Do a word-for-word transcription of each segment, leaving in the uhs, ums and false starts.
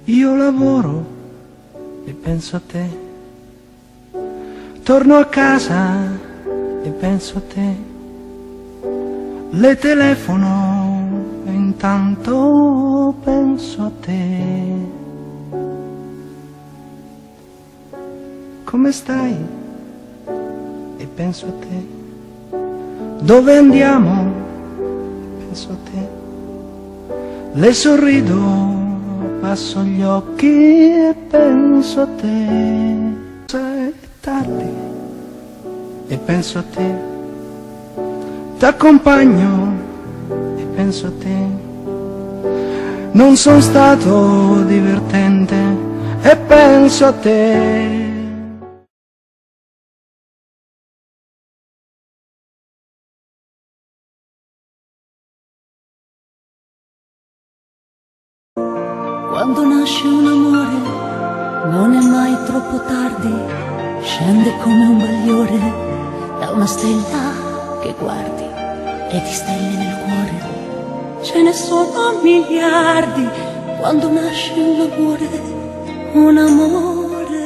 Io lavoro e penso a te, torno a casa e penso a te, le telefono e intanto penso a te. Come stai? E penso a te. Dove andiamo? Penso a te. Le sorrido, passo gli occhi e penso a te. È tardi e penso a te. T'accompagno e penso a te. Non sono stato divertente e penso a te. Quando nasce un amore non è mai troppo tardi, scende come un bagliore da una stella che guardi e di stelle nel cuore ce ne sono miliardi. Quando nasce un amore, un amore.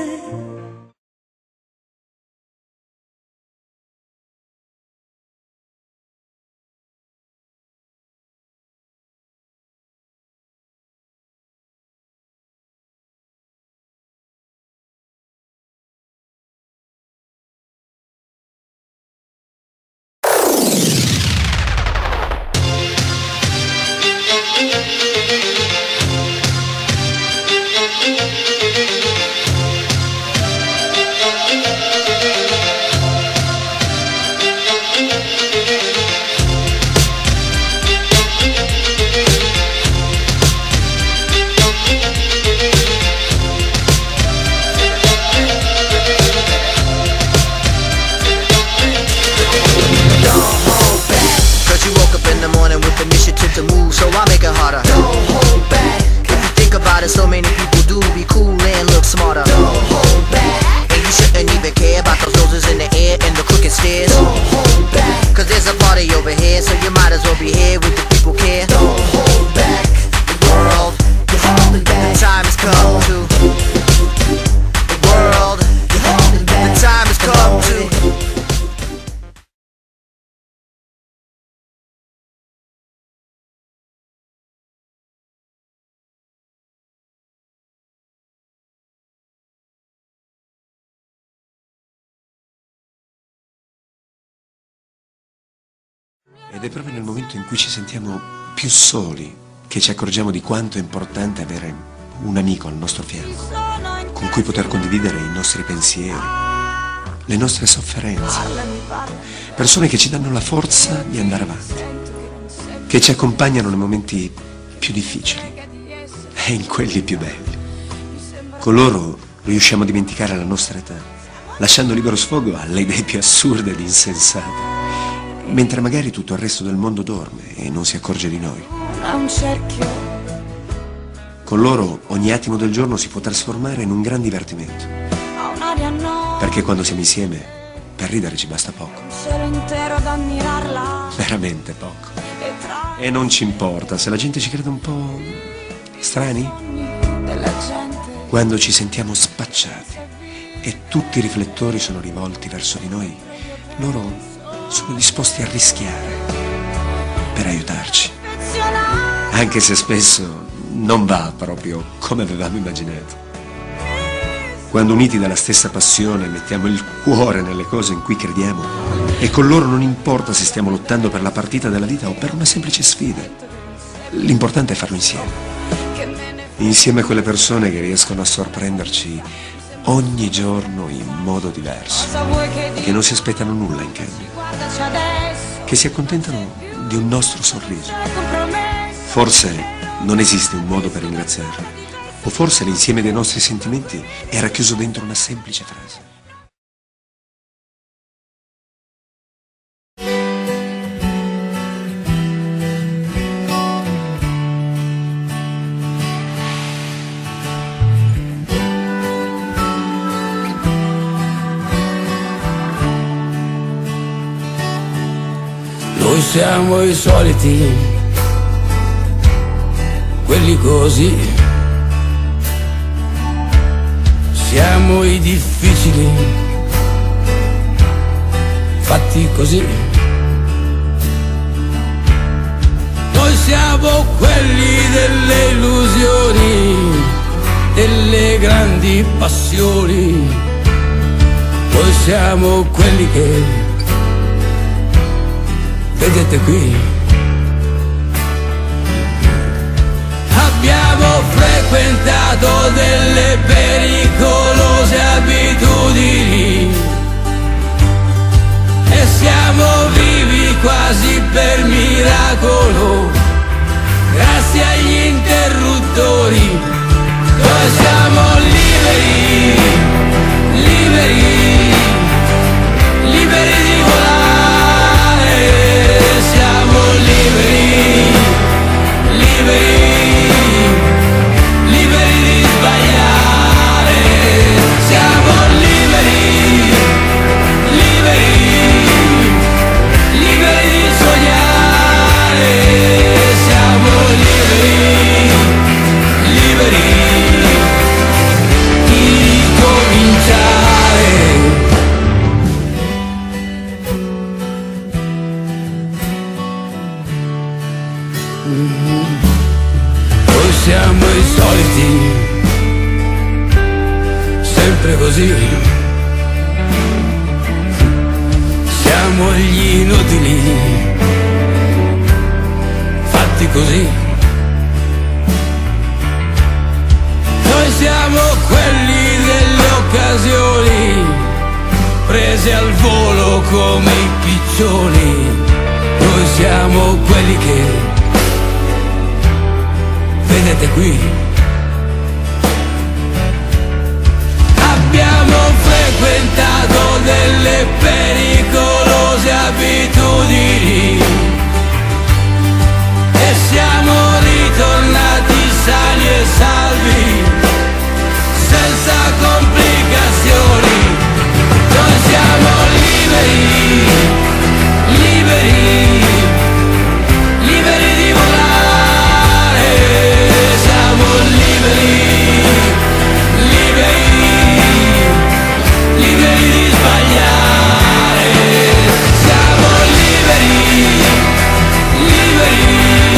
To move, so I make it harder. Don't hold back. If you think about it, so many people do be cool and look smarter. Don't hold back. And you shouldn't even care about those roses in the air and the crooked stairs. Don't hold back. Cause there's a party over here, so you might as well be here with the people care. Don't hold back. The world, you're holding back. The time has come to. The world, you're holding back. The time has come to. Ed è proprio nel momento in cui ci sentiamo più soli che ci accorgiamo di quanto è importante avere un amico al nostro fianco, con cui poter condividere i nostri pensieri, le nostre sofferenze, persone che ci danno la forza di andare avanti, che ci accompagnano nei momenti più difficili e in quelli più belli. Con loro riusciamo a dimenticare la nostra età, lasciando libero sfogo alle idee più assurde ed insensate, mentre magari tutto il resto del mondo dorme e non si accorge di noi. Con loro ogni attimo del giorno si può trasformare in un gran divertimento, perché quando siamo insieme per ridere ci basta poco, veramente poco, e non ci importa se la gente ci crede un po' strani. Quando ci sentiamo spacciati e tutti i riflettori sono rivolti verso di noi, loro sono disposti a rischiare per aiutarci, anche se spesso non va proprio come avevamo immaginato. Quando uniti dalla stessa passione mettiamo il cuore nelle cose in cui crediamo, e con loro non importa se stiamo lottando per la partita della vita o per una semplice sfida, l'importante è farlo insieme, insieme a quelle persone che riescono a sorprenderci ogni giorno in modo diverso, che non si aspettano nulla in cambio, che si accontentano di un nostro sorriso. Forse non esiste un modo per ringraziarli, o forse l'insieme dei nostri sentimenti è racchiuso dentro una semplice frase. Noi siamo i soliti, quelli così, Siamo i difficili, fatti così. Noi siamo quelli delle illusioni, delle grandi passioni. Noi siamo quelli che vedete qui. Abbiamo frequentato delle pericolose abitudini e siamo vivi quasi per miracolo, grazie agli interruttori. Noi siamo liberi, liberi, liberi di volare, siamo liberi, liberi. Noi siamo i soliti, sempre così. Siamo gli inutili, fatti così. Noi siamo quelli delle occasioni, prese al volo come i piccioni. Noi siamo quelli che vedete qui. Abbiamo frequentato delle pericolose abitudini e siamo ritornati sani e salvi, senza complicazioni. Noi siamo liberi, liberi, liberi di volare, siamo liberi, liberi, liberi di sbagliare, siamo liberi, liberi,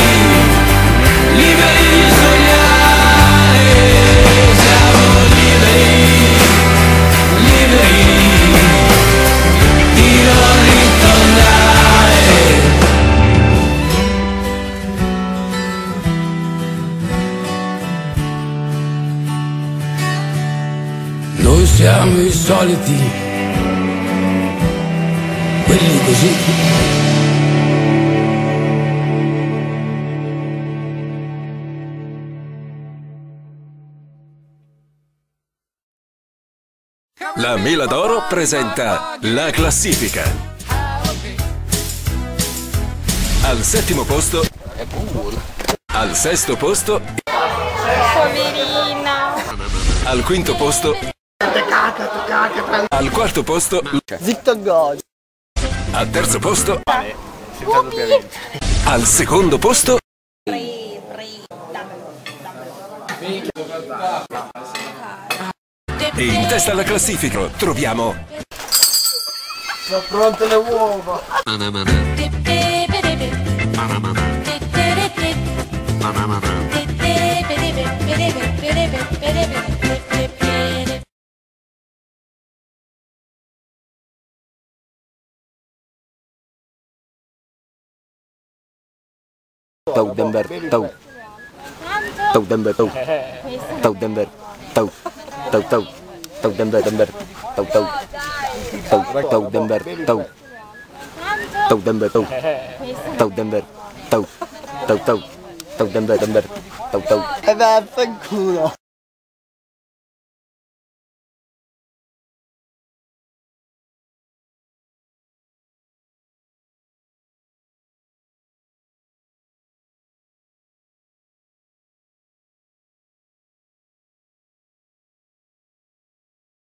liberi di sognare, siamo liberi, liberi di non ritornare. Noi siamo i soliti, quelli così. La Mela d'Oro presenta la classifica. Al settimo posto, al sesto posto, Poverina. al quinto posto, al quarto posto, al terzo posto, al secondo posto. E in testa alla classifica troviamo Sono pronte le uova. Tàu Denver, tàu tàu Denver, tàu tàu Denver, tàu tàu tàu tàu Denver, Denver, tàu tàu tàu tàu Denver, tàu tàu Denver, tàu tàu Denver, tàu tàu tàu tàu Denver, Denver, tàu tàu.